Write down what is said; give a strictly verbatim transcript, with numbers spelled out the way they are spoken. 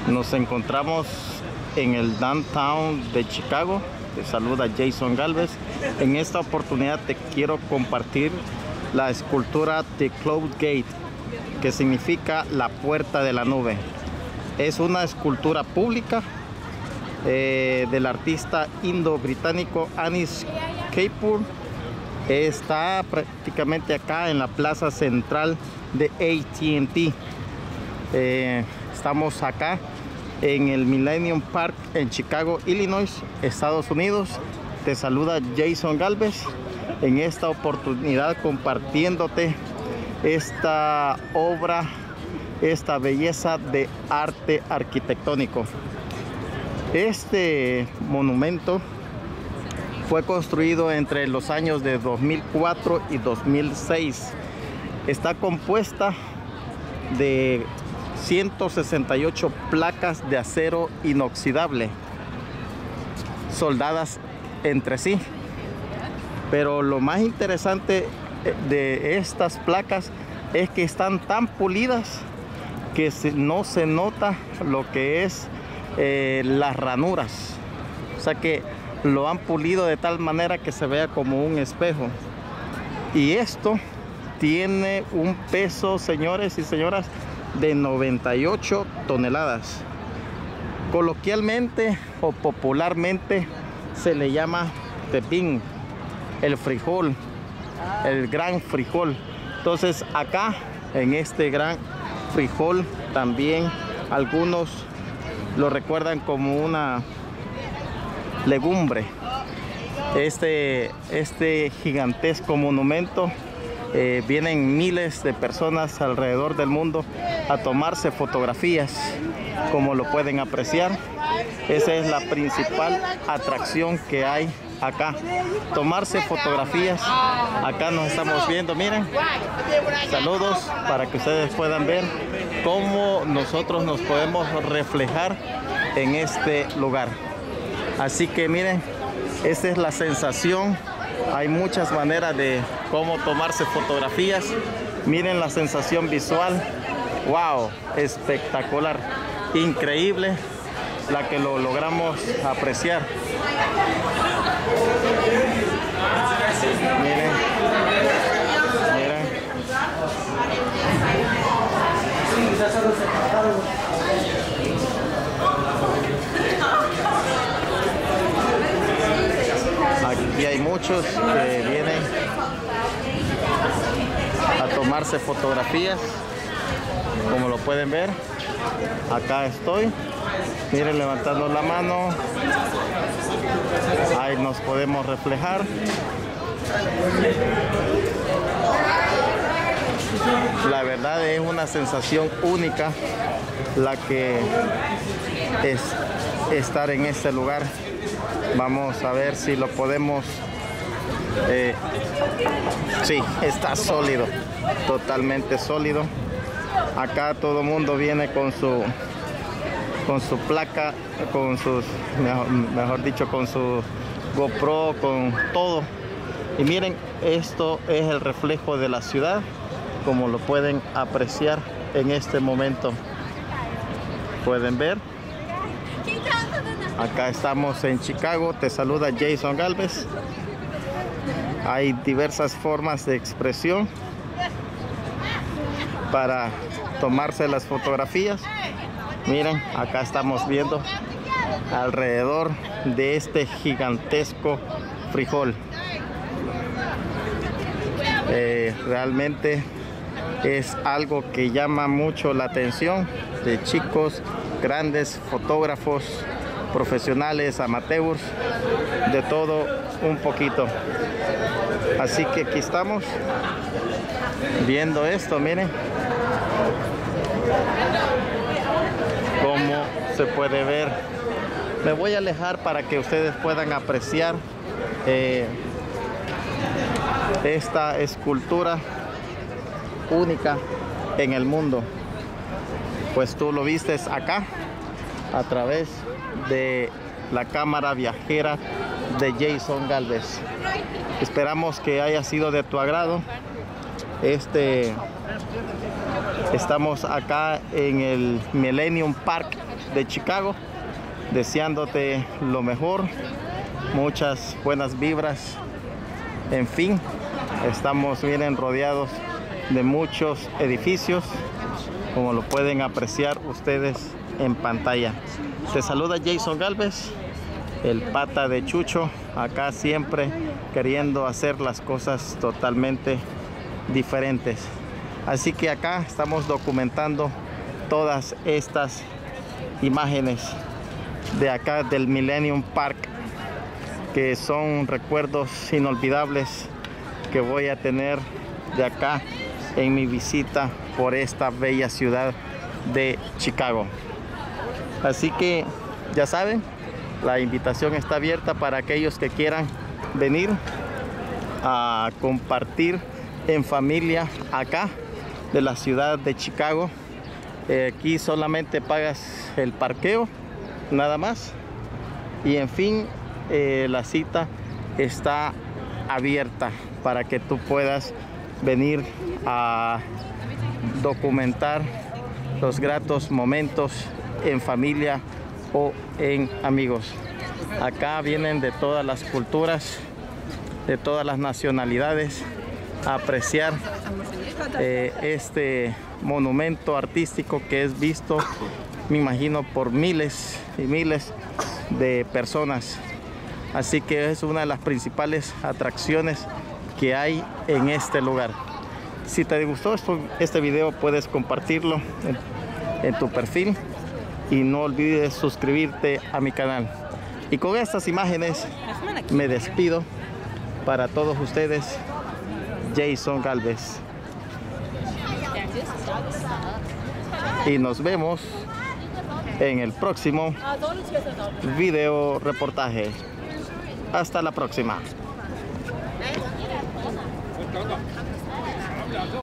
Nos encontramos en el downtown de Chicago. Te saluda Jason Galvez. En esta oportunidad te quiero compartir la escultura The Cloud Gate, que significa la puerta de la nube. Es una escultura pública eh, del artista indo-británico Anish Kapoor. Está prácticamente acá en la plaza central de A T and T. Eh, estamos acá en el Millennium Park en Chicago, Illinois, Estados Unidos. Te saluda Jason Galvez. En esta oportunidad compartiéndote esta obra, esta belleza de arte arquitectónico. Este monumento fue construido entre los años de dos mil cuatro y dos mil seis. Está compuesta de ciento sesenta y ocho placas de acero inoxidable soldadas entre sí. Pero lo más interesante de estas placas es que están tan pulidas que no se nota lo que es eh, las ranuras. O sea que lo han pulido de tal manera que se vea como un espejo. Y esto tiene un peso, señores y señoras, de noventa y ocho toneladas. Coloquialmente o popularmente se le llama pepín, el frijol, el gran frijol. Entonces acá en este gran frijol también algunos lo recuerdan como una legumbre. Este, este gigantesco monumento, eh, vienen miles de personas alrededor del mundo a tomarse fotografías, como lo pueden apreciar. Esa es la principal atracción que hay acá, tomarse fotografías. Acá nos estamos viendo, miren, saludos para que ustedes puedan ver cómo nosotros nos podemos reflejar en este lugar. Así que miren, esta es la sensación. Hay muchas maneras de cómo tomarse fotografías. Miren la sensación visual. Wow, espectacular, increíble la que lo logramos apreciar. Miren, miren. Aquí hay muchos que vienen a tomarse fotografías, como lo pueden ver. Acá estoy, miren, levantando la mano. Ahí nos podemos reflejar. La verdad es una sensación única la que es estar en este lugar. Vamos a ver si lo podemos. Eh, sí, está sólido, totalmente sólido. Acá todo el mundo viene con su con su placa, con sus, mejor, mejor dicho, con su GoPro, con todo. Y miren, esto es el reflejo de la ciudad, como lo pueden apreciar en este momento. Pueden ver. Acá estamos en Chicago. Te saluda Jason Galvez. Hay diversas formas de expresión para tomarse las fotografías. Miren, acá estamos viendo alrededor de este gigantesco frijol. Eh, realmente es algo que llama mucho la atención de chicos, grandes fotógrafos, profesionales, amateurs, de todo un poquito. Así que aquí estamos viendo esto, miren cómo se puede ver. Me voy a alejar para que ustedes puedan apreciar eh, esta escultura única en el mundo. Pues tú lo vistes acá a través de la cámara viajera de Jason Galvez. Esperamos que haya sido de tu agrado este Estamos acá en el Millennium Park de Chicago, deseándote lo mejor, muchas buenas vibras. En fin, estamos bien rodeados de muchos edificios, como lo pueden apreciar ustedes en pantalla. Te saluda Jason Galvez, el pata de Chucho, acá siempre queriendo hacer las cosas totalmente diferentes. Así que acá estamos documentando todas estas imágenes de acá del Millennium Park, que son recuerdos inolvidables que voy a tener de acá en mi visita por esta bella ciudad de Chicago. Así que ya saben, la invitación está abierta para aquellos que quieran venir a compartir en familia acá de la ciudad de Chicago. Eh, aquí solamente pagas el parqueo, nada más. Y en fin, eh, la cita está abierta para que tú puedas venir a documentar los gratos momentos en familia o en amigos. Acá vienen de todas las culturas, de todas las nacionalidades, a apreciar eh, este monumento artístico que es visto, me imagino, por miles y miles de personas. Así que es una de las principales atracciones que hay en este lugar. Si te gustó esto, este video, puedes compartirlo en, en tu perfil y no olvides suscribirte a mi canal. Y con estas imágenes me despido. Para todos ustedes, Jason Galvez. Y nos vemos en el próximo video reportaje. Hasta la próxima.